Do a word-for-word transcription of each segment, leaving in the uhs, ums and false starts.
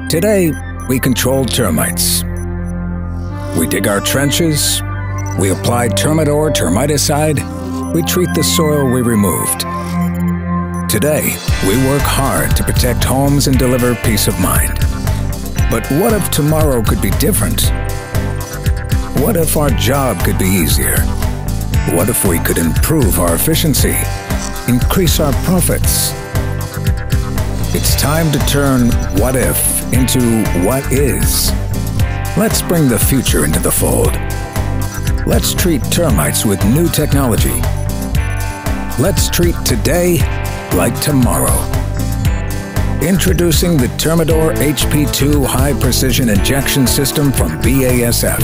Today, we control termites. We dig our trenches, we apply Termidor termiticide, we treat the soil we removed. Today, we work hard to protect homes and deliver peace of mind. But what if tomorrow could be different? What if our job could be easier? What if we could improve our efficiency, increase our profits? It's time to turn what if into what is. Let's bring the future into the fold. Let's treat termites with new technology. Let's treat today like tomorrow. Introducing the Termidor H P two High Precision Injection System from B A S F.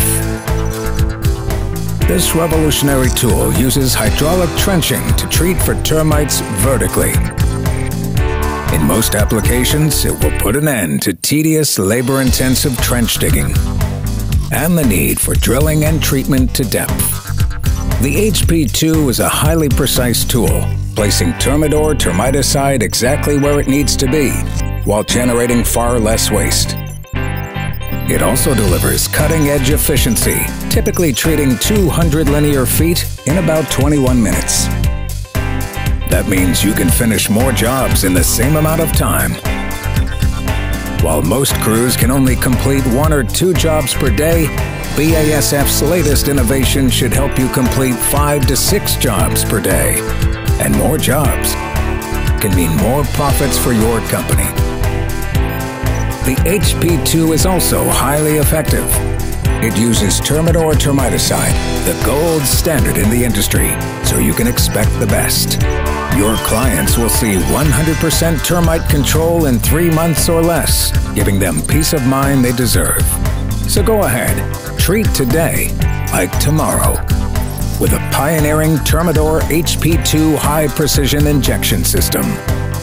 This revolutionary tool uses hydraulic trenching to treat for termites vertically. In most applications, it will put an end to tedious, labor-intensive trench digging and the need for drilling and treatment to depth. The H P two is a highly precise tool, placing Termidor termiticide exactly where it needs to be, while generating far less waste. It also delivers cutting-edge efficiency, typically treating two hundred linear feet in about twenty-one minutes. That means you can finish more jobs in the same amount of time. While most crews can only complete one or two jobs per day, B A S F's latest innovation should help you complete five to six jobs per day. And more jobs can mean more profits for your company. The H P two is also highly effective. It uses Termidor termiticide, the gold standard in the industry, so you can expect the best. Your clients will see one hundred percent termite control in three months or less, giving them peace of mind they deserve. So go ahead, treat today like tomorrow with a pioneering Termidor H P two High Precision Injection System.